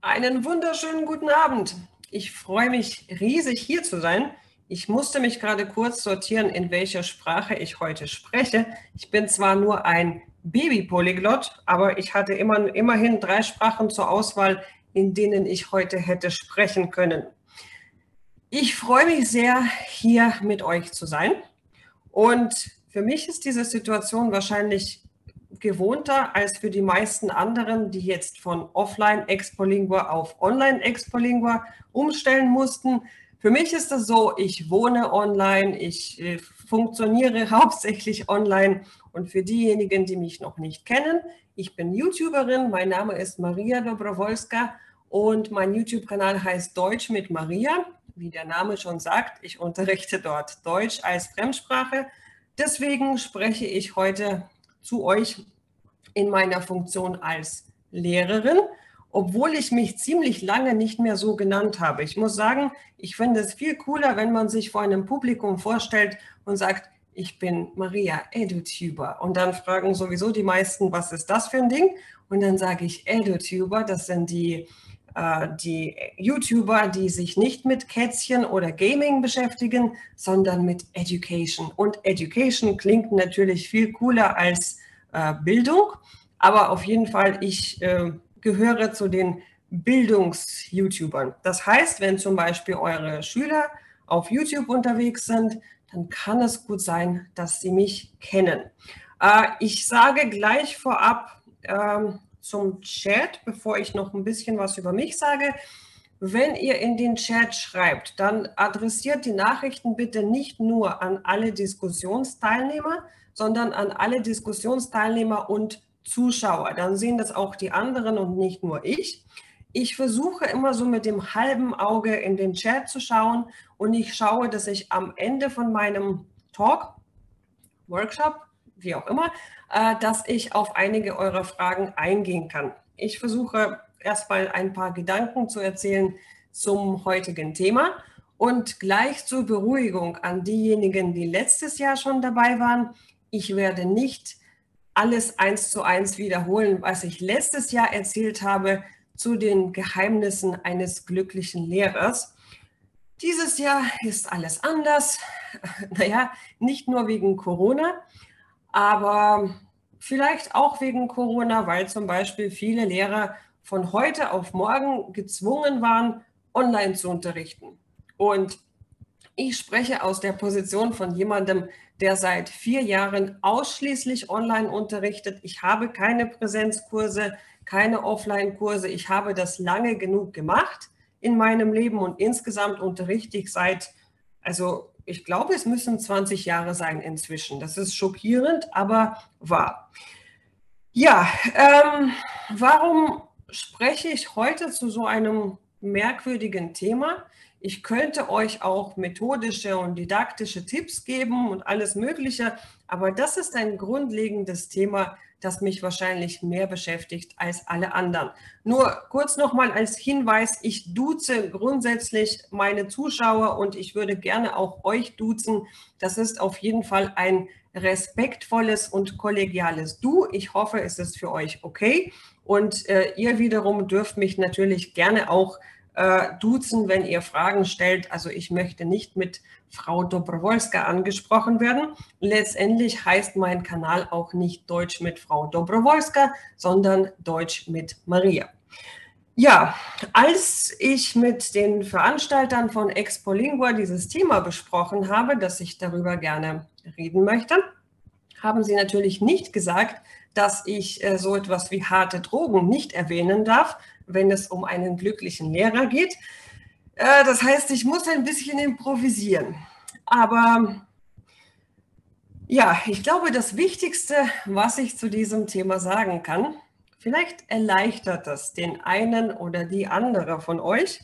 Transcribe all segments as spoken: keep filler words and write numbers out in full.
Einen wunderschönen guten Abend. Ich freue mich riesig, hier zu sein. Ich musste mich gerade kurz sortieren, in welcher Sprache ich heute spreche. Ich bin zwar nur ein Baby-Polyglott, aber ich hatte immer, immerhin drei Sprachen zur Auswahl, in denen ich heute hätte sprechen können. Ich freue mich sehr, hier mit euch zu sein. Und für mich ist diese Situation wahrscheinlich gewohnter als für die meisten anderen, die jetzt von Offline-Expolingua auf Online-Expolingua umstellen mussten. Für mich ist es so, ich wohne online, ich äh, funktioniere hauptsächlich online. Und für diejenigen, die mich noch nicht kennen, ich bin YouTuberin, mein Name ist Maria Dobrowolska und mein YouTube-Kanal heißt Deutsch mit Maria. Wie der Name schon sagt, ich unterrichte dort Deutsch als Fremdsprache. Deswegen spreche ich heute zu euch in meiner Funktion als Lehrerin, obwohl ich mich ziemlich lange nicht mehr so genannt habe. Ich muss sagen, ich finde es viel cooler, wenn man sich vor einem Publikum vorstellt und sagt, ich bin Maria EduTuber. Und dann fragen sowieso die meisten, was ist das für ein Ding? Und dann sage ich EduTuber, das sind die die YouTuber, die sich nicht mit Kätzchen oder Gaming beschäftigen, sondern mit Education. Und Education klingt natürlich viel cooler als äh, Bildung, aber auf jeden Fall, ich äh, gehöre zu den Bildungs-YouTubern. Das heißt, wenn zum Beispiel eure Schüler auf YouTube unterwegs sind, dann kann es gut sein, dass sie mich kennen. Äh, ich sage gleich vorab, äh, zum Chat, bevor ich noch ein bisschen was über mich sage. Wenn ihr in den Chat schreibt, dann adressiert die Nachrichten bitte nicht nur an alle Diskussionsteilnehmer, sondern an alle Diskussionsteilnehmer und Zuschauer. Dann sehen das auch die anderen und nicht nur ich. Ich versuche immer so mit dem halben Auge in den Chat zu schauen und ich schaue, dass ich am Ende von meinem Talk, Workshop, wie auch immer, dass ich auf einige eurer Fragen eingehen kann. Ich versuche erstmal ein paar Gedanken zu erzählen zum heutigen Thema und gleich zur Beruhigung an diejenigen, die letztes Jahr schon dabei waren. Ich werde nicht alles eins zu eins wiederholen, was ich letztes Jahr erzählt habe zu den Geheimnissen eines glücklichen Lehrers. Dieses Jahr ist alles anders. Naja, nicht nur wegen Corona, aber vielleicht auch wegen Corona, weil zum Beispiel viele Lehrer von heute auf morgen gezwungen waren, online zu unterrichten. Und ich spreche aus der Position von jemandem, der seit vier Jahren ausschließlich online unterrichtet. Ich habe keine Präsenzkurse, keine Offline-Kurse. Ich habe das lange genug gemacht in meinem Leben und insgesamt unterrichte ich seit, also ich glaube, es müssen zwanzig Jahre sein inzwischen. Das ist schockierend, aber wahr. Ja, ähm, warum spreche ich heute zu so einem merkwürdigen Thema? Ich könnte euch auch methodische und didaktische Tipps geben und alles Mögliche, aber das ist ein grundlegendes Thema, das mich wahrscheinlich mehr beschäftigt als alle anderen. Nur kurz nochmal als Hinweis, ich duze grundsätzlich meine Zuschauer und ich würde gerne auch euch duzen. Das ist auf jeden Fall ein respektvolles und kollegiales Du. Ich hoffe, es ist für euch okay. Und äh, ihr wiederum dürft mich natürlich gerne auch äh, duzen, wenn ihr Fragen stellt. Also ich möchte nicht mit Frau Dobrowolska angesprochen werden. Letztendlich heißt mein Kanal auch nicht Deutsch mit Frau Dobrowolska, sondern Deutsch mit Maria. Ja, als ich mit den Veranstaltern von Expolingua dieses Thema besprochen habe, dass ich darüber gerne reden möchte, haben sie natürlich nicht gesagt, dass ich äh, so etwas wie harte Drogen nicht erwähnen darf, wenn es um einen glücklichen Lehrer geht. Äh, das heißt, ich muss ein bisschen improvisieren. Aber ja, ich glaube, das Wichtigste, was ich zu diesem Thema sagen kann, vielleicht erleichtert das den einen oder die andere von euch.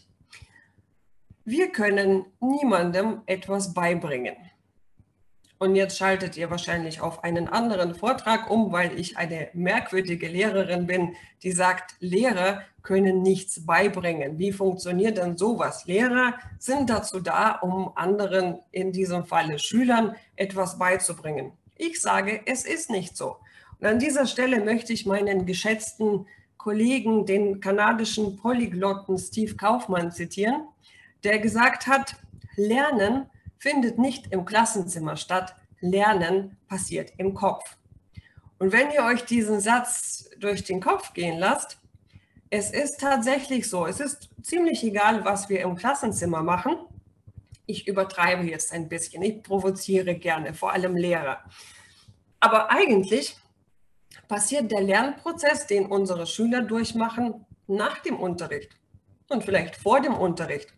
Wir können niemandem etwas beibringen. Und jetzt schaltet ihr wahrscheinlich auf einen anderen Vortrag um, weil ich eine merkwürdige Lehrerin bin, die sagt, Lehrer können nichts beibringen. Wie funktioniert denn sowas? Lehrer sind dazu da, um anderen, in diesem Falle Schülern, etwas beizubringen. Ich sage, es ist nicht so. Und an dieser Stelle möchte ich meinen geschätzten Kollegen, den kanadischen Polyglotten Steve Kaufmann zitieren, der gesagt hat, Lernen findet nicht im Klassenzimmer statt, Lernen passiert im Kopf. Und wenn ihr euch diesen Satz durch den Kopf gehen lasst, es ist tatsächlich so, es ist ziemlich egal, was wir im Klassenzimmer machen. Ich übertreibe jetzt ein bisschen, ich provoziere gerne, vor allem Lehrer. Aber eigentlich passiert der Lernprozess, den unsere Schüler durchmachen, nach dem Unterricht und vielleicht vor dem Unterricht.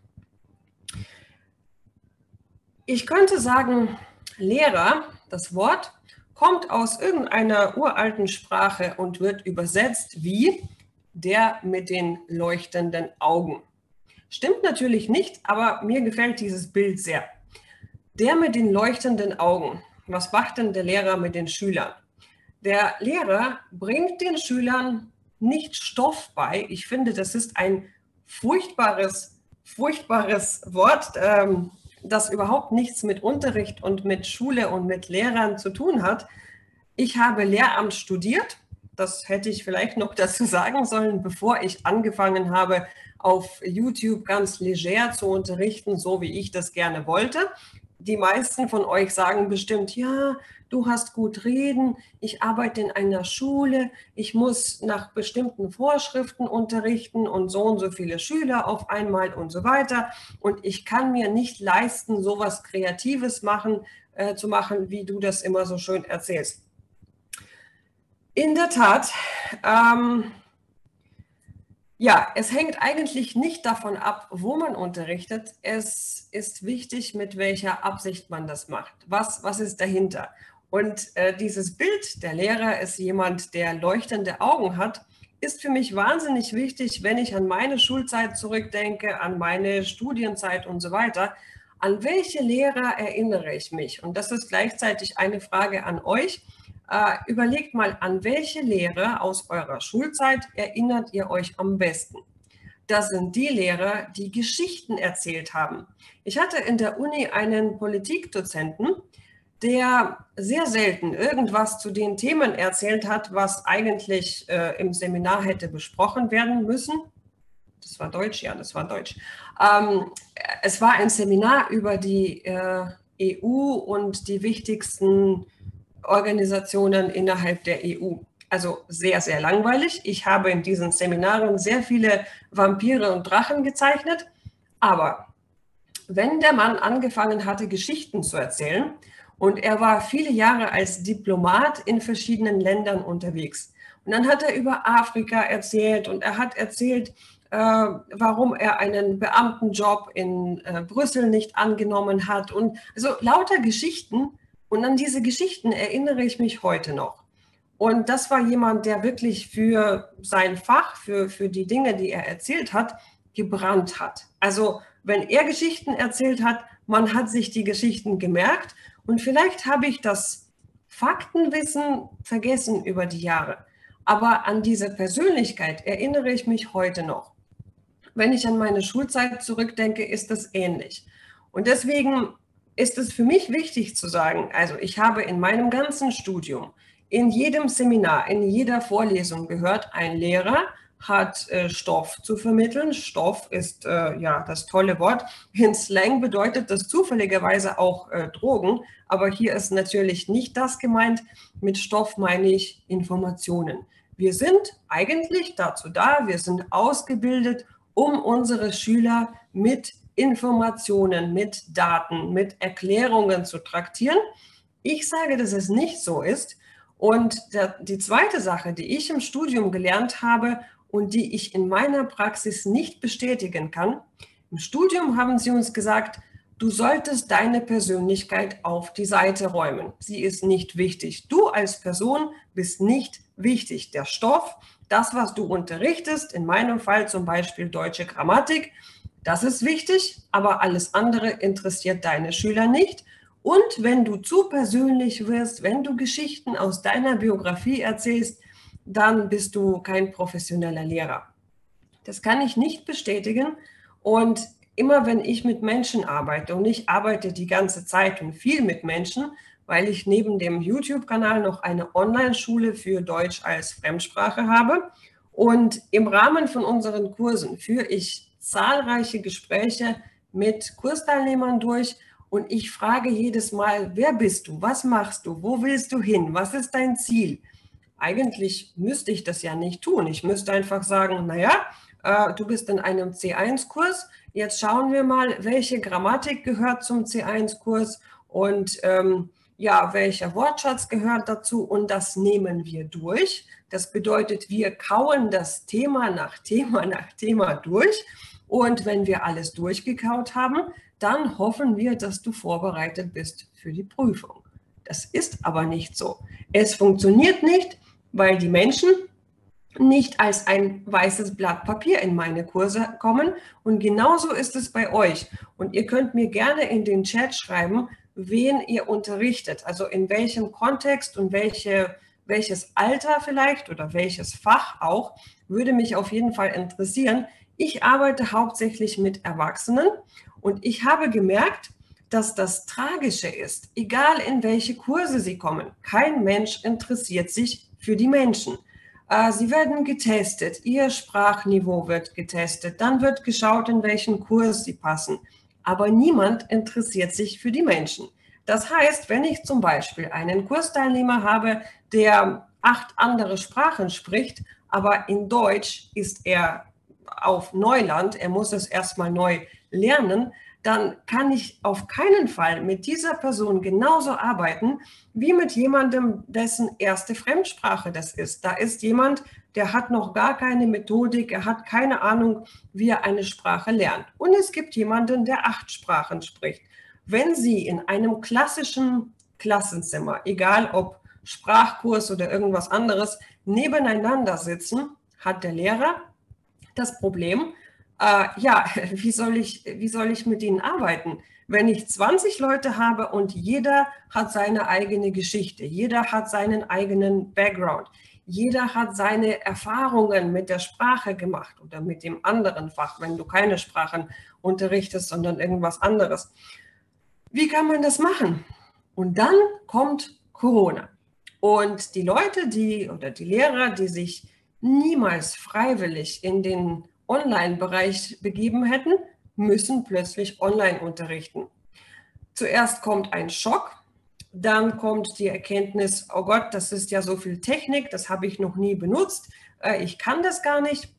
Ich könnte sagen, Lehrer, das Wort, kommt aus irgendeiner uralten Sprache und wird übersetzt wie der mit den leuchtenden Augen. Stimmt natürlich nicht, aber mir gefällt dieses Bild sehr. Der mit den leuchtenden Augen. Was macht denn der Lehrer mit den Schülern? Der Lehrer bringt den Schülern nicht Stoff bei. Ich finde, das ist ein furchtbares, furchtbares Wort, ähm, das überhaupt nichts mit Unterricht und mit Schule und mit Lehrern zu tun hat. Ich habe Lehramt studiert. Das hätte ich vielleicht noch dazu sagen sollen, bevor ich angefangen habe, auf YouTube ganz leger zu unterrichten, so wie ich das gerne wollte. Die meisten von euch sagen bestimmt, ja, du hast gut reden, ich arbeite in einer Schule, ich muss nach bestimmten Vorschriften unterrichten und so und so viele Schüler auf einmal und so weiter. Und ich kann mir nicht leisten, sowas Kreatives machen, äh, zu machen, wie du das immer so schön erzählst. In der Tat, ähm, ja, es hängt eigentlich nicht davon ab, wo man unterrichtet. Es ist wichtig, mit welcher Absicht man das macht. Was, was ist dahinter? Und äh, dieses Bild, der Lehrer ist jemand, der leuchtende Augen hat, ist für mich wahnsinnig wichtig, wenn ich an meine Schulzeit zurückdenke, an meine Studienzeit und so weiter. An welche Lehrer erinnere ich mich? Und das ist gleichzeitig eine Frage an euch. Uh, überlegt mal, an welche Lehrer aus eurer Schulzeit erinnert ihr euch am besten? Das sind die Lehrer, die Geschichten erzählt haben. Ich hatte in der Uni einen Politikdozenten, der sehr selten irgendwas zu den Themen erzählt hat, was eigentlich äh, im Seminar hätte besprochen werden müssen. Das war Deutsch, ja, das war Deutsch. Ähm, es war ein Seminar über die äh, E U und die wichtigsten Organisationen innerhalb der E U. Also sehr, sehr langweilig. Ich habe in diesen Seminaren sehr viele Vampire und Drachen gezeichnet. Aber wenn der Mann angefangen hatte, Geschichten zu erzählen, und er war viele Jahre als Diplomat in verschiedenen Ländern unterwegs. Und dann hat er über Afrika erzählt und er hat erzählt, äh, warum er einen Beamtenjob in äh, Brüssel nicht angenommen hat. Und also lauter Geschichten. Und an diese Geschichten erinnere ich mich heute noch. Und das war jemand, der wirklich für sein Fach, für, für die Dinge, die er erzählt hat, gebrannt hat. Also wenn er Geschichten erzählt hat, man hat sich die Geschichten gemerkt. Und vielleicht habe ich das Faktenwissen vergessen über die Jahre. Aber an diese Persönlichkeit erinnere ich mich heute noch. Wenn ich an meine Schulzeit zurückdenke, ist das ähnlich. Und deswegen ist es für mich wichtig zu sagen, also ich habe in meinem ganzen Studium, in jedem Seminar, in jeder Vorlesung gehört, ein Lehrer hat äh, Stoff zu vermitteln. Stoff ist äh, ja das tolle Wort. In Slang bedeutet das zufälligerweise auch äh, Drogen, aber hier ist natürlich nicht das gemeint. Mit Stoff meine ich Informationen. Wir sind eigentlich dazu da, wir sind ausgebildet, um unsere Schüler mit Informationen, mit Daten, mit Erklärungen zu traktieren. Ich sage, dass es nicht so ist. Und der, die zweite Sache, die ich im Studium gelernt habe und die ich in meiner Praxis nicht bestätigen kann, im Studium haben sie uns gesagt, du solltest deine Persönlichkeit auf die Seite räumen. Sie ist nicht wichtig. Du als Person bist nicht wichtig. Der Stoff, das, was du unterrichtest, in meinem Fall zum Beispiel deutsche Grammatik, das ist wichtig, aber alles andere interessiert deine Schüler nicht. Und wenn du zu persönlich wirst, wenn du Geschichten aus deiner Biografie erzählst, dann bist du kein professioneller Lehrer. Das kann ich nicht bestätigen. Und immer wenn ich mit Menschen arbeite, und ich arbeite die ganze Zeit und viel mit Menschen, weil ich neben dem YouTube-Kanal noch eine Online-Schule für Deutsch als Fremdsprache habe. Und im Rahmen von unseren Kursen führe ich zahlreiche Gespräche mit Kursteilnehmern durch und ich frage jedes Mal, wer bist du, was machst du, wo willst du hin, was ist dein Ziel? Eigentlich müsste ich das ja nicht tun. Ich müsste einfach sagen, naja, äh, du bist in einem C eins Kurs, jetzt schauen wir mal, welche Grammatik gehört zum C eins Kurs und ähm, ja, welcher Wortschatz gehört dazu und das nehmen wir durch. Das bedeutet, wir kauen das Thema nach Thema nach Thema durch und wenn wir alles durchgekaut haben, dann hoffen wir, dass du vorbereitet bist für die Prüfung. Das ist aber nicht so. Es funktioniert nicht, weil die Menschen nicht als ein weißes Blatt Papier in meine Kurse kommen und genauso ist es bei euch. Und ihr könnt mir gerne in den Chat schreiben, wen ihr unterrichtet, also in welchem Kontext und welche, welches Alter vielleicht oder welches Fach auch, würde mich auf jeden Fall interessieren. Ich arbeite hauptsächlich mit Erwachsenen und ich habe gemerkt, dass das Tragische ist, egal in welche Kurse sie kommen, kein Mensch interessiert sich für die Menschen. Sie werden getestet, ihr Sprachniveau wird getestet, dann wird geschaut, in welchen Kurs sie passen. Aber niemand interessiert sich für die Menschen. Das heißt, wenn ich zum Beispiel einen Kursteilnehmer habe, der acht andere Sprachen spricht, aber in Deutsch ist er auf Neuland, er muss es erstmal neu lernen, dann kann ich auf keinen Fall mit dieser Person genauso arbeiten, wie mit jemandem, dessen erste Fremdsprache das ist. Da ist jemand, der hat noch gar keine Methodik, er hat keine Ahnung, wie er eine Sprache lernt. Und es gibt jemanden, der acht Sprachen spricht. Wenn Sie in einem klassischen Klassenzimmer, egal ob Sprachkurs oder irgendwas anderes, nebeneinander sitzen, hat der Lehrer das Problem, Äh, ja, wie soll ich, wie soll ich mit ihnen arbeiten? Wenn ich zwanzig Leute habe und jeder hat seine eigene Geschichte, jeder hat seinen eigenen Background, jeder hat seine Erfahrungen mit der Sprache gemacht oder mit dem anderen Fach, wenn du keine Sprachen unterrichtest, sondern irgendwas anderes. Wie kann man das machen? Und dann kommt Corona. Und die Leute, die oder die Lehrer, die sich niemals freiwillig in den Online-Bereich begeben hätten, müssen plötzlich online unterrichten. Zuerst kommt ein Schock, dann kommt die Erkenntnis, oh Gott, das ist ja so viel Technik, das habe ich noch nie benutzt, ich kann das gar nicht.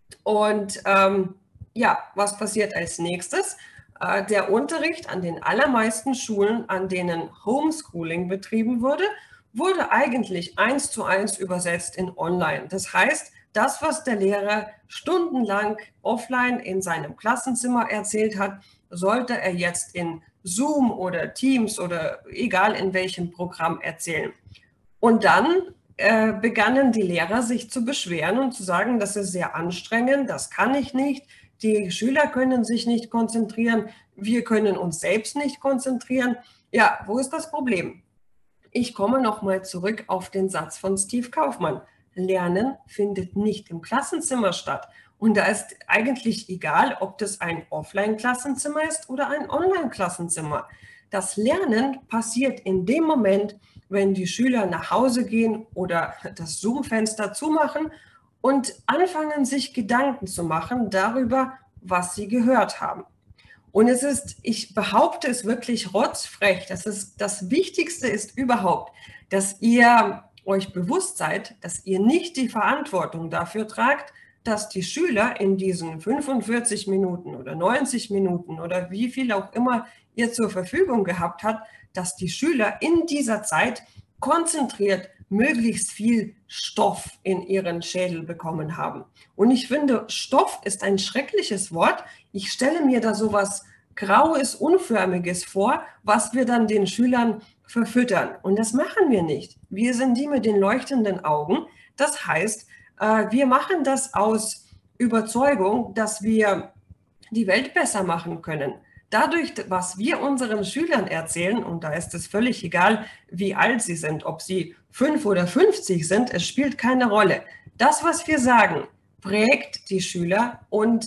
Und ähm, ja, was passiert als nächstes? Äh, der Unterricht an den allermeisten Schulen, an denen Homeschooling betrieben wurde, wurde eigentlich eins zu eins übersetzt in Online. Das heißt, das, was der Lehrer stundenlang offline in seinem Klassenzimmer erzählt hat, sollte er jetzt in Zoom oder Teams oder egal in welchem Programm erzählen. Und dann äh, begannen die Lehrer sich zu beschweren und zu sagen, das ist sehr anstrengend, das kann ich nicht, die Schüler können sich nicht konzentrieren, wir können uns selbst nicht konzentrieren. Ja, wo ist das Problem? Ich komme nochmal zurück auf den Satz von Steve Kaufmann. Lernen findet nicht im Klassenzimmer statt. Und da ist eigentlich egal, ob das ein Offline-Klassenzimmer ist oder ein Online-Klassenzimmer. Das Lernen passiert in dem Moment, wenn die Schüler nach Hause gehen oder das Zoom-Fenster zumachen und anfangen, sich Gedanken zu machen darüber, was sie gehört haben. Und es ist, ich behaupte es wirklich rotzfrech, das ist, das Wichtigste ist überhaupt, dass ihr euch bewusst seid, dass ihr nicht die Verantwortung dafür tragt, dass die Schüler in diesen fünfundvierzig Minuten oder neunzig Minuten oder wie viel auch immer ihr zur Verfügung gehabt habt, dass die Schüler in dieser Zeit konzentriert möglichst viel Stoff in ihren Schädel bekommen haben. Und ich finde, Stoff ist ein schreckliches Wort. Ich stelle mir da sowas Graues, Unförmiges vor, was wir dann den Schülern verfüttern. Und das machen wir nicht. Wir sind die mit den leuchtenden Augen. Das heißt, wir machen das aus Überzeugung, dass wir die Welt besser machen können. Dadurch, was wir unseren Schülern erzählen, und da ist es völlig egal, wie alt sie sind, ob sie fünf oder fünfzig sind, es spielt keine Rolle. Das, was wir sagen, prägt die Schüler und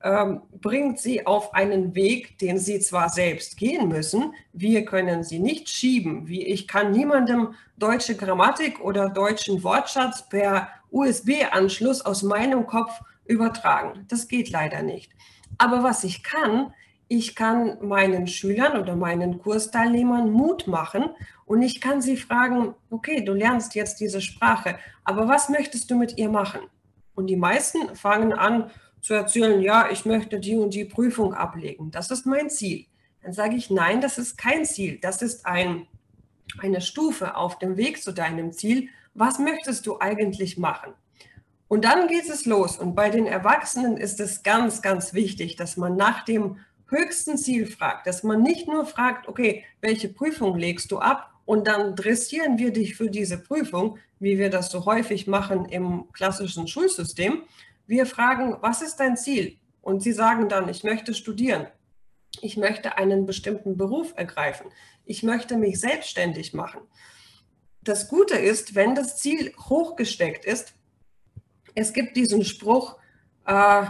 ähm, bringt sie auf einen Weg, den sie zwar selbst gehen müssen, wir können sie nicht schieben. Wie ich kann niemandem deutsche Grammatik oder deutschen Wortschatz per U S B-Anschluss aus meinem Kopf übertragen. Das geht leider nicht. Aber was ich kann, ich kann meinen Schülern oder meinen Kursteilnehmern Mut machen und ich kann sie fragen, okay, du lernst jetzt diese Sprache, aber was möchtest du mit ihr machen? Und die meisten fangen an zu erzählen, ja, ich möchte die und die Prüfung ablegen. Das ist mein Ziel. Dann sage ich, nein, das ist kein Ziel. Das ist ein, eine Stufe auf dem Weg zu deinem Ziel. Was möchtest du eigentlich machen? Und dann geht es los. Und bei den Erwachsenen ist es ganz, ganz wichtig, dass man nach dem höchsten Ziel fragt, dass man nicht nur fragt, okay, welche Prüfung legst du ab? Und dann dressieren wir dich für diese Prüfung, wie wir das so häufig machen im klassischen Schulsystem. Wir fragen, was ist dein Ziel? Und sie sagen dann, ich möchte studieren. Ich möchte einen bestimmten Beruf ergreifen. Ich möchte mich selbstständig machen. Das Gute ist, wenn das Ziel hochgesteckt ist, es gibt diesen Spruch, äh,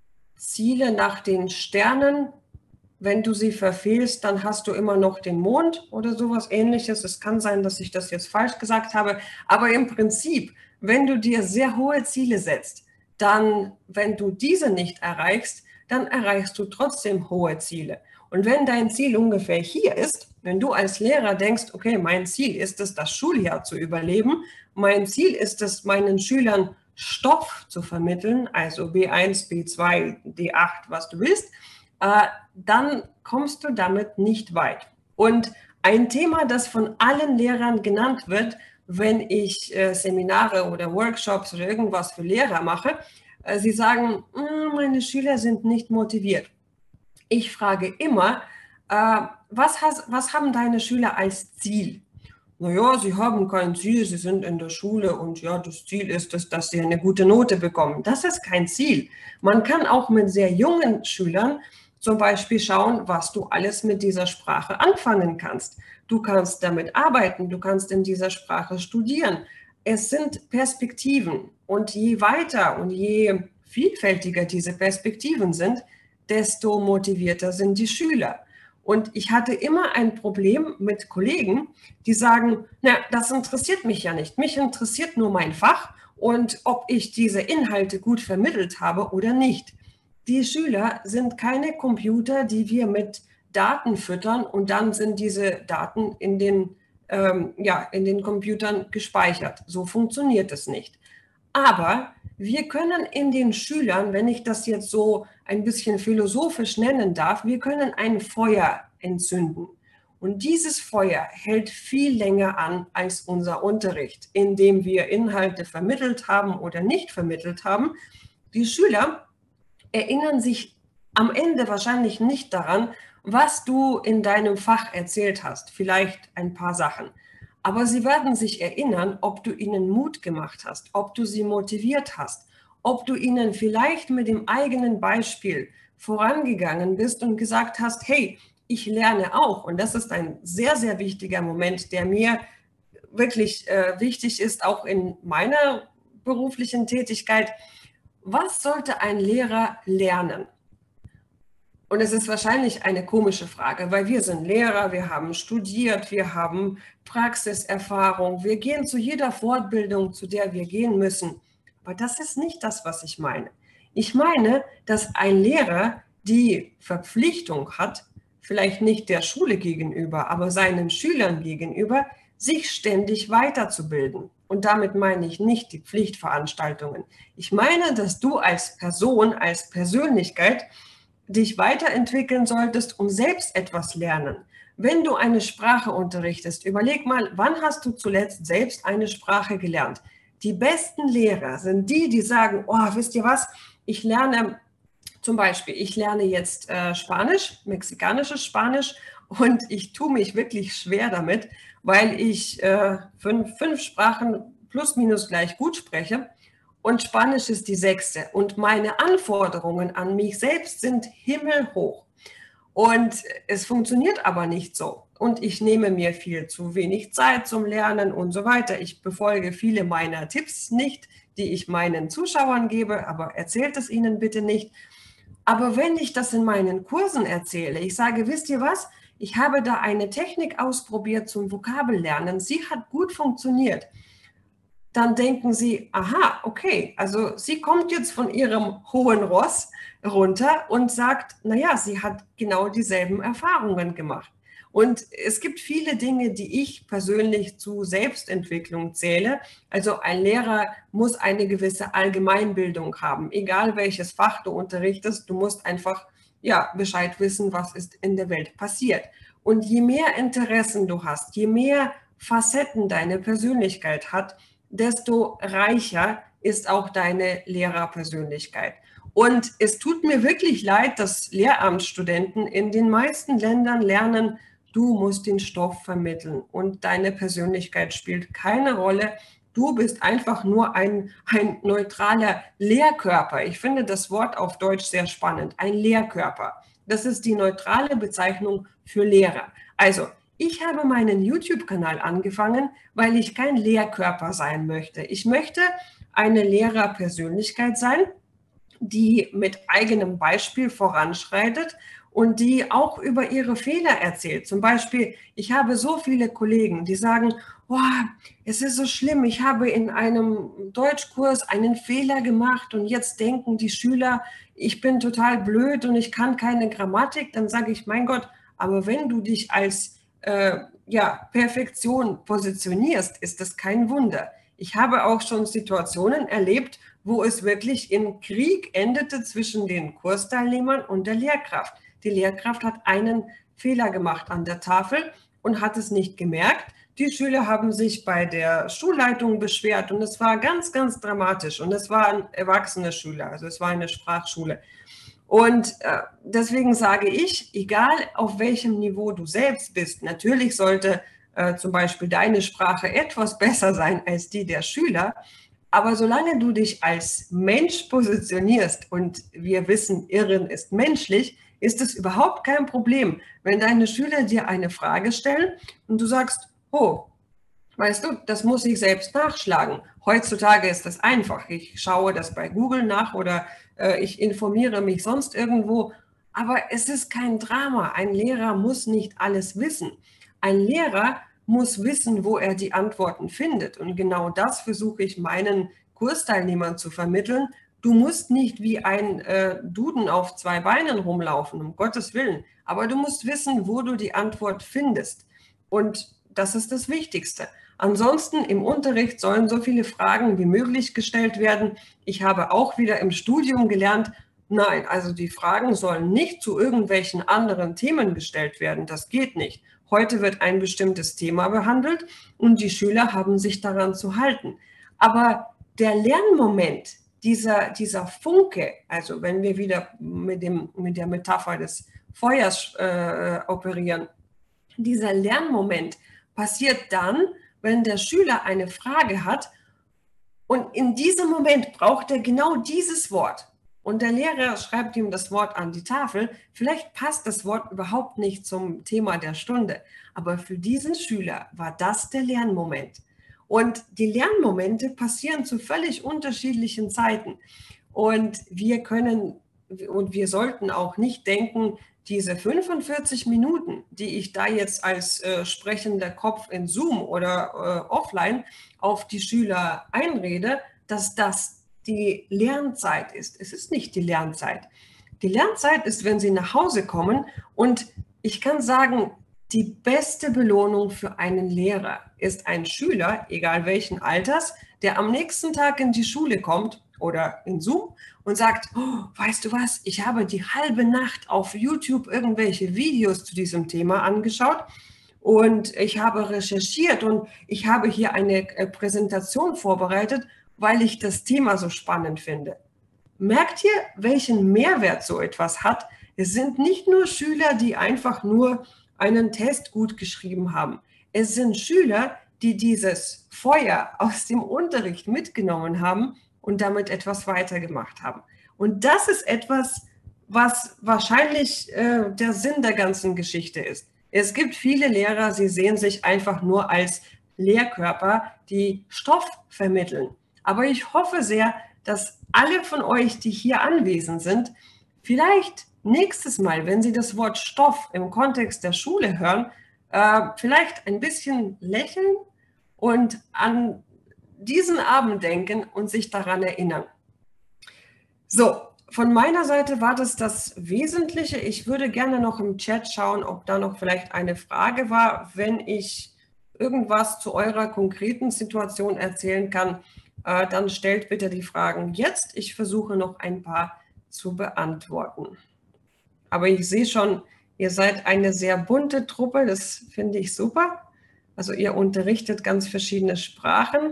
Ziele nach den Sternen, wenn du sie verfehlst, dann hast du immer noch den Mond oder sowas Ähnliches. Es kann sein, dass ich das jetzt falsch gesagt habe, aber im Prinzip, wenn du dir sehr hohe Ziele setzt, dann, wenn du diese nicht erreichst, dann erreichst du trotzdem hohe Ziele. Und wenn dein Ziel ungefähr hier ist, wenn du als Lehrer denkst, okay, mein Ziel ist es, das Schuljahr zu überleben, mein Ziel ist es, meinen Schülern Stoff zu vermitteln, also B eins, B zwei, D acht, was du willst, äh, dann kommst du damit nicht weit. Und ein Thema, das von allen Lehrern genannt wird, wenn ich äh, Seminare oder Workshops oder irgendwas für Lehrer mache, äh, sie sagen, meine Schüler sind nicht motiviert. Ich frage immer, äh, was, has, was haben deine Schüler als Ziel? Naja, sie haben kein Ziel, sie sind in der Schule und ja, das Ziel ist es, dass sie eine gute Note bekommen. Das ist kein Ziel. Man kann auch mit sehr jungen Schülern zum Beispiel schauen, was du alles mit dieser Sprache anfangen kannst. Du kannst damit arbeiten, du kannst in dieser Sprache studieren. Es sind Perspektiven und je weiter und je vielfältiger diese Perspektiven sind, desto motivierter sind die Schüler. Und ich hatte immer ein Problem mit Kollegen, die sagen, na, das interessiert mich ja nicht. Mich interessiert nur mein Fach und ob ich diese Inhalte gut vermittelt habe oder nicht. Die Schüler sind keine Computer, die wir mit Daten füttern und dann sind diese Daten in den, ähm, ja, in den Computern gespeichert. So funktioniert es nicht. Aber wir können in den Schülern, wenn ich das jetzt so ein bisschen philosophisch nennen darf, wir können ein Feuer entzünden. Und dieses Feuer hält viel länger an als unser Unterricht, indem wir Inhalte vermittelt haben oder nicht vermittelt haben. Die Schüler erinnern sich am Ende wahrscheinlich nicht daran, was du in deinem Fach erzählt hast, vielleicht ein paar Sachen. Aber sie werden sich erinnern, ob du ihnen Mut gemacht hast, ob du sie motiviert hast, ob du ihnen vielleicht mit dem eigenen Beispiel vorangegangen bist und gesagt hast, hey, ich lerne auch. Und das ist ein sehr, sehr wichtiger Moment, der mir wirklich äh, wichtig ist, auch in meiner beruflichen Tätigkeit. Was sollte ein Lehrer lernen? Und es ist wahrscheinlich eine komische Frage, weil wir sind Lehrer, wir haben studiert, wir haben Praxiserfahrung, wir gehen zu jeder Fortbildung, zu der wir gehen müssen. Aber das ist nicht das, was ich meine. Ich meine, dass ein Lehrer die Verpflichtung hat, vielleicht nicht der Schule gegenüber, aber seinen Schülern gegenüber, sich ständig weiterzubilden. Und damit meine ich nicht die Pflichtveranstaltungen. Ich meine, dass du als Person, als Persönlichkeit dich weiterentwickeln solltest und selbst etwas lernen. Wenn du eine Sprache unterrichtest, überleg mal, wann hast du zuletzt selbst eine Sprache gelernt? Die besten Lehrer sind die, die sagen, oh, wisst ihr was, ich lerne zum Beispiel, ich lerne jetzt äh, Spanisch, mexikanisches Spanisch und ich tue mich wirklich schwer damit, weil ich äh, fünf, fünf Sprachen plus minus gleich gut spreche. Und Spanisch ist die sechste. Und meine Anforderungen an mich selbst sind himmelhoch. Und es funktioniert aber nicht so. Und ich nehme mir viel zu wenig Zeit zum Lernen und so weiter. Ich befolge viele meiner Tipps nicht, die ich meinen Zuschauern gebe, aber erzählt es ihnen bitte nicht. Aber wenn ich das in meinen Kursen erzähle, ich sage, wisst ihr was? Ich habe da eine Technik ausprobiert zum Vokabellernen. Sie hat gut funktioniert. Dann denken Sie, aha, okay, also sie kommt jetzt von ihrem hohen Ross runter und sagt, naja, sie hat genau dieselben Erfahrungen gemacht. Und es gibt viele Dinge, die ich persönlich zu Selbstentwicklung zähle. Also ein Lehrer muss eine gewisse Allgemeinbildung haben. Egal welches Fach du unterrichtest, du musst einfach ja, Bescheid wissen, was ist in der Welt passiert. Und je mehr Interessen du hast, je mehr Facetten deine Persönlichkeit hat, desto reicher ist auch deine Lehrerpersönlichkeit. Und es tut mir wirklich leid, dass Lehramtsstudenten in den meisten Ländern lernen, du musst den Stoff vermitteln und deine Persönlichkeit spielt keine Rolle. Du bist einfach nur ein, ein neutraler Lehrkörper. Ich finde das Wort auf Deutsch sehr spannend, ein Lehrkörper. Das ist die neutrale Bezeichnung für Lehrer. Also, ich habe meinen YouTube-Kanal angefangen, weil ich kein Lehrkörper sein möchte. Ich möchte eine Lehrerpersönlichkeit sein, die mit eigenem Beispiel voranschreitet und die auch über ihre Fehler erzählt. Zum Beispiel, ich habe so viele Kollegen, die sagen, oh, es ist so schlimm, ich habe in einem Deutschkurs einen Fehler gemacht und jetzt denken die Schüler, ich bin total blöd und ich kann keine Grammatik. Dann sage ich, mein Gott, aber wenn du dich als Äh, ja, Perfektion positionierst, ist das kein Wunder. Ich habe auch schon Situationen erlebt, wo es wirklich im Krieg endete zwischen den Kursteilnehmern und der Lehrkraft. Die Lehrkraft hat einen Fehler gemacht an der Tafel und hat es nicht gemerkt. Die Schüler haben sich bei der Schulleitung beschwert und es war ganz, ganz dramatisch. Und es waren erwachsene Schüler, also es war eine Sprachschule. Und äh, deswegen sage ich, egal auf welchem Niveau du selbst bist, natürlich sollte äh, zum Beispiel deine Sprache etwas besser sein als die der Schüler, aber solange du dich als Mensch positionierst und wir wissen, Irren ist menschlich, ist es überhaupt kein Problem, wenn deine Schüler dir eine Frage stellen und du sagst, oh, weißt du, das muss ich selbst nachschlagen. Heutzutage ist das einfach. Ich schaue das bei Google nach oder äh, ich informiere mich sonst irgendwo. Aber es ist kein Drama. Ein Lehrer muss nicht alles wissen. Ein Lehrer muss wissen, wo er die Antworten findet. Und genau das versuche ich meinen Kursteilnehmern zu vermitteln. Du musst nicht wie ein äh, Duden auf zwei Beinen rumlaufen, um Gottes Willen. Aber du musst wissen, wo du die Antwort findest. Und das ist das Wichtigste. Ansonsten im Unterricht sollen so viele Fragen wie möglich gestellt werden. Ich habe auch wieder im Studium gelernt, nein, also die Fragen sollen nicht zu irgendwelchen anderen Themen gestellt werden. Das geht nicht. Heute wird ein bestimmtes Thema behandelt und die Schüler haben sich daran zu halten. Aber der Lernmoment, dieser, dieser Funke, also wenn wir wieder mit, dem, mit der Metapher des Feuers äh, operieren, dieser Lernmoment passiert dann, wenn der Schüler eine Frage hat und in diesem Moment braucht er genau dieses Wort und der Lehrer schreibt ihm das Wort an die Tafel. Vielleicht passt das Wort überhaupt nicht zum Thema der Stunde, aber für diesen Schüler war das der Lernmoment. Und die Lernmomente passieren zu völlig unterschiedlichen Zeiten und wir können und wir sollten auch nicht denken, diese fünfundvierzig Minuten, die ich da jetzt als äh, sprechender Kopf in Zoom oder äh, offline auf die Schüler einrede, dass das die Lernzeit ist. Es ist nicht die Lernzeit. Die Lernzeit ist, wenn sie nach Hause kommen und ich kann sagen, die beste Belohnung für einen Lehrer ist ein Schüler, egal welchen Alters, der am nächsten Tag in die Schule kommt oder in Zoom und sagt, oh, weißt du was, ich habe die halbe Nacht auf YouTube irgendwelche Videos zu diesem Thema angeschaut und ich habe recherchiert und ich habe hier eine Präsentation vorbereitet, weil ich das Thema so spannend finde. Merkt ihr, welchen Mehrwert so etwas hat? Es sind nicht nur Schüler, die einfach nur einen Test gut geschrieben haben. Es sind Schüler, die dieses Feuer aus dem Unterricht mitgenommen haben und damit etwas weitergemacht haben. Und das ist etwas, was wahrscheinlich äh, der Sinn der ganzen Geschichte ist. Es gibt viele Lehrer, sie sehen sich einfach nur als Lehrkörper, die Stoff vermitteln. Aber ich hoffe sehr, dass alle von euch, die hier anwesend sind, Vielleicht nächstes Mal, wenn Sie das Wort Stoff im Kontext der Schule hören, äh, vielleicht ein bisschen lächeln und an diesen Abend denken und sich daran erinnern. So, von meiner Seite war das das Wesentliche. Ich würde gerne noch im Chat schauen, ob da noch vielleicht eine Frage war. Wenn ich irgendwas zu eurer konkreten Situation erzählen kann, äh, dann stellt bitte die Fragen jetzt. Ich versuche noch ein paar zu beantworten. Aber ich sehe schon, ihr seid eine sehr bunte Truppe. Das finde ich super. Also ihr unterrichtet ganz verschiedene Sprachen.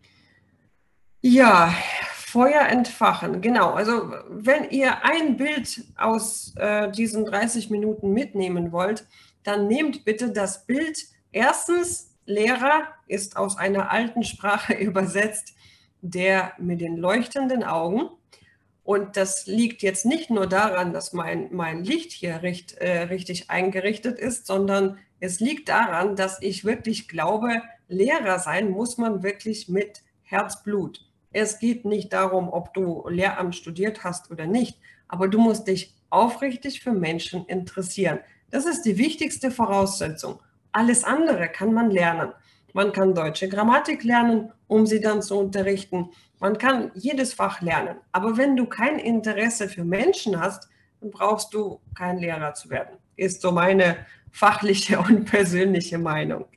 Ja, Feuer entfachen, genau. Also wenn ihr ein Bild aus äh, diesen dreißig Minuten mitnehmen wollt, dann nehmt bitte das Bild. Erstens, Lehrer ist aus einer alten Sprache übersetzt, der mit den leuchtenden Augen. Und das liegt jetzt nicht nur daran, dass mein, mein Licht hier richt, äh, richtig eingerichtet ist, sondern es liegt daran, dass ich wirklich glaube, Lehrer sein muss man wirklich mit Herzblut. Es geht nicht darum, ob du Lehramt studiert hast oder nicht, aber du musst dich aufrichtig für Menschen interessieren. Das ist die wichtigste Voraussetzung. Alles andere kann man lernen. Man kann deutsche Grammatik lernen, um sie dann zu unterrichten. Man kann jedes Fach lernen. Aber wenn du kein Interesse für Menschen hast, dann brauchst du kein Lehrer zu werden. Ist so meine fachliche und persönliche Meinung.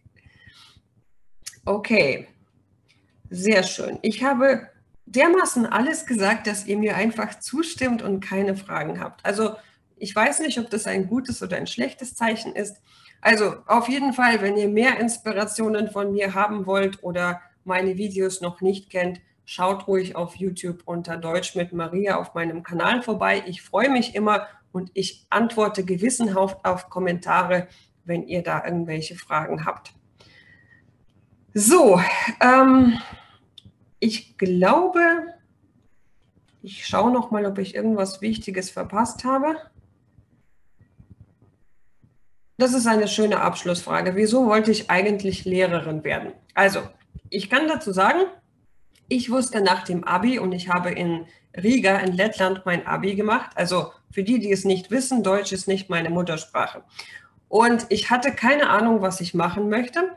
Okay, sehr schön. Ich habe dermaßen alles gesagt, dass ihr mir einfach zustimmt und keine Fragen habt. Also ich weiß nicht, ob das ein gutes oder ein schlechtes Zeichen ist. Also auf jeden Fall, wenn ihr mehr Inspirationen von mir haben wollt oder meine Videos noch nicht kennt, schaut ruhig auf YouTube unter Deutsch mit Maria auf meinem Kanal vorbei. Ich freue mich immer und ich antworte gewissenhaft auf Kommentare, wenn ihr da irgendwelche Fragen habt. So, ähm, ich glaube, ich schaue noch mal, ob ich irgendwas Wichtiges verpasst habe. Das ist eine schöne Abschlussfrage. Wieso wollte ich eigentlich Lehrerin werden? Also, ich kann dazu sagen, ich wusste nach dem Abi und ich habe in Riga in Lettland mein Abi gemacht. Also für die, die es nicht wissen, Deutsch ist nicht meine Muttersprache. Und ich hatte keine Ahnung, was ich machen möchte.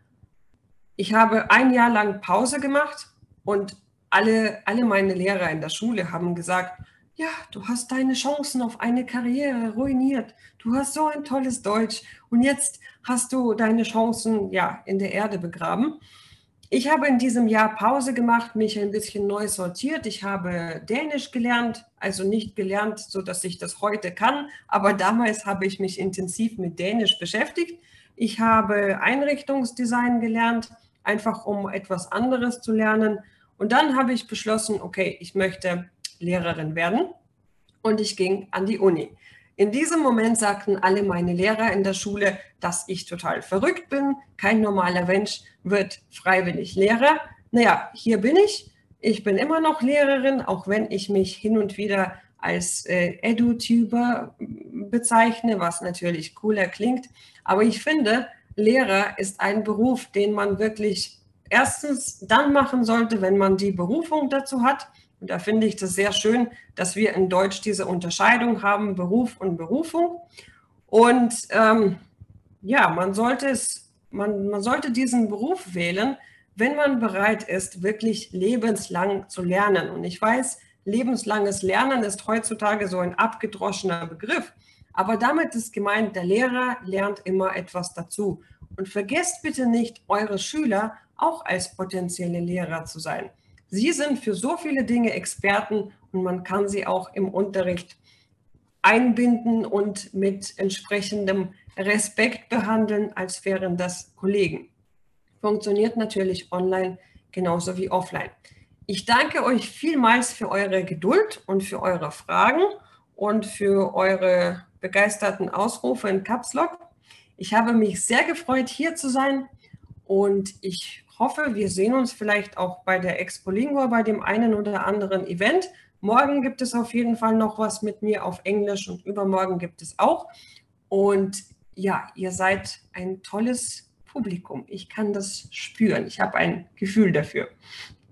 Ich habe ein Jahr lang Pause gemacht und alle, alle meine Lehrer in der Schule haben gesagt, ja, du hast deine Chancen auf eine Karriere ruiniert. Du hast so ein tolles Deutsch und jetzt hast du deine Chancen ja in der Erde begraben. Ich habe in diesem Jahr Pause gemacht, mich ein bisschen neu sortiert. Ich habe Dänisch gelernt, also nicht gelernt, so dass ich das heute kann, aber damals habe ich mich intensiv mit Dänisch beschäftigt. Ich habe Einrichtungsdesign gelernt, einfach um etwas anderes zu lernen. Und dann habe ich beschlossen, okay, ich möchte Lehrerin werden und ich ging an die Uni. In diesem Moment sagten alle meine Lehrer in der Schule, dass ich total verrückt bin. Kein normaler Mensch wird freiwillig Lehrer. Naja, hier bin ich. Ich bin immer noch Lehrerin, auch wenn ich mich hin und wieder als äh, EduTuber bezeichne, was natürlich cooler klingt. Aber ich finde, Lehrer ist ein Beruf, den man wirklich erstens dann machen sollte, wenn man die Berufung dazu hat. Und da finde ich das sehr schön, dass wir in Deutsch diese Unterscheidung haben, Beruf und Berufung. Und ähm, ja, man sollte, es, man, man sollte diesen Beruf wählen, wenn man bereit ist, wirklich lebenslang zu lernen. Und ich weiß, lebenslanges Lernen ist heutzutage so ein abgedroschener Begriff. Aber damit ist gemeint, der Lehrer lernt immer etwas dazu. Und vergesst bitte nicht, eure Schüler auch als potenzielle Lehrer zu sein. Sie sind für so viele Dinge Experten und man kann sie auch im Unterricht einbinden und mit entsprechendem Respekt behandeln, als wären das Kollegen. Funktioniert natürlich online genauso wie offline. Ich danke euch vielmals für eure Geduld und für eure Fragen und für eure begeisterten Ausrufe in Caps Lock. Ich habe mich sehr gefreut, hier zu sein und ich hoffe, wir sehen uns vielleicht auch bei der Expolingua, bei dem einen oder anderen Event. Morgen gibt es auf jeden Fall noch was mit mir auf Englisch und übermorgen gibt es auch. Und ja, ihr seid ein tolles Publikum. Ich kann das spüren. Ich habe ein Gefühl dafür.